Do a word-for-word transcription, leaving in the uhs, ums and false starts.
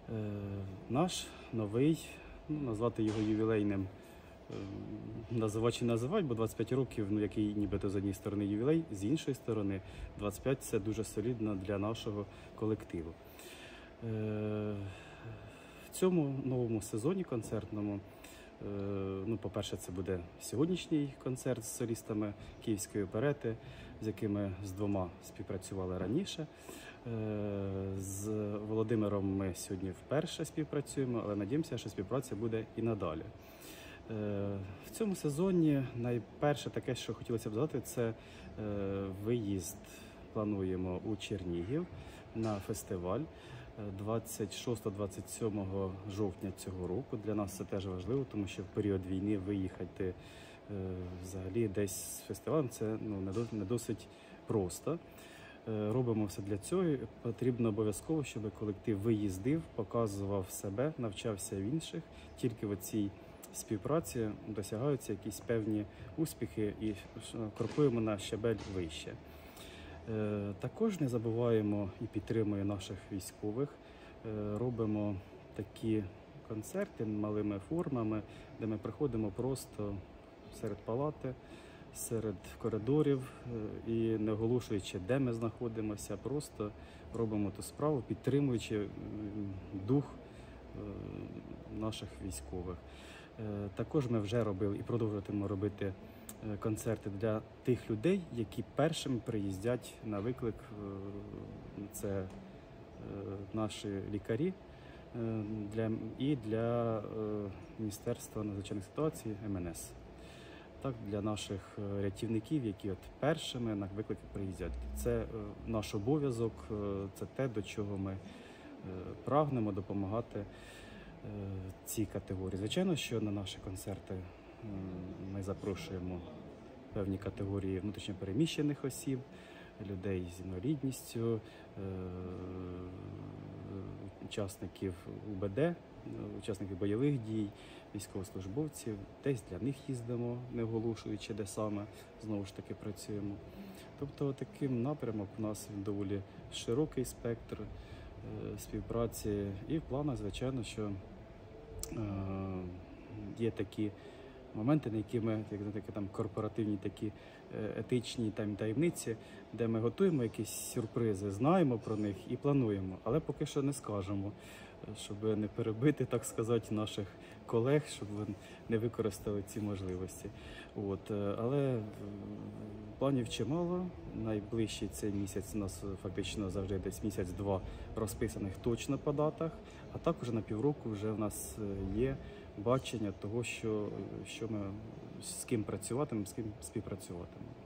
Наш новий, ну, назвати його ювілейним, е, називати чи називати, бо двадцять п'ять років, ну, який нібито з однієї сторони ювілей, з іншої сторони двадцять п'ять – це дуже солідно для нашого колективу. Е, В цьому новому сезоні концертному, е, ну, по-перше, це буде сьогоднішній концерт з солістами Київської оперети, з якими з двома співпрацювали раніше. Е, З Володимиром ми сьогодні вперше співпрацюємо, але надіємося, що співпраця буде і надалі. Е, В цьому сезоні найперше таке, що хотілося б задати, це е, виїзд. Плануємо у Чернігів на фестиваль двадцять шостого - двадцять сьомого жовтня цього року. Для нас це теж важливо, тому що в період війни виїхати е, взагалі десь з фестивалем це, ну, не, до, не досить просто. Е, робимо все для цього. Потрібно обов'язково, щоб колектив виїздив, показував себе, навчався в інших. Тільки в цій співпраці досягаються якісь певні успіхи і крокуємо на щабель вище. Також не забуваємо і підтримуємо наших військових. Робимо такі концерти малими формами, де ми приходимо просто серед палати, серед коридорів і не оголошуючи, де ми знаходимося, просто робимо ту справу, підтримуючи дух наших військових. Також ми вже робили і продовжуватимемо робити концерти для тих людей, які першими приїздять на виклик. Це наші лікарі для, і для Міністерства надзвичайних ситуацій Ем Ен Ес. Так, для наших рятівників, які от першими на виклик приїздять. Це наш обов'язок, це те, до чого ми прагнемо допомагати цій категорії. Звичайно, що на наші концерти ми запрошуємо певні категорії внутрішньопереміщених осіб, людей з інвалідністю, учасників У Б Д, учасників бойових дій, військовослужбовців. Десь для них їздимо, не оголошуючи, де саме, знову ж таки працюємо. Тобто таким напрямок у нас доволі широкий спектр співпраці. І в планах, звичайно, що є такі моменти, на які ми, як такі там корпоративні, такі етичні там таємниці, де ми готуємо якісь сюрпризи, знаємо про них і плануємо, але поки що не скажемо, щоб не перебити, так сказати, наших колег, щоб вони не використали ці можливості. От. Але планів чимало. Найближчий цей місяць у нас фактично завжди десь місяць-два розписаних точно по датах, а також на півроку вже в нас є бачення того, що, що ми з ким працюватимемо, з ким співпрацюватимемо.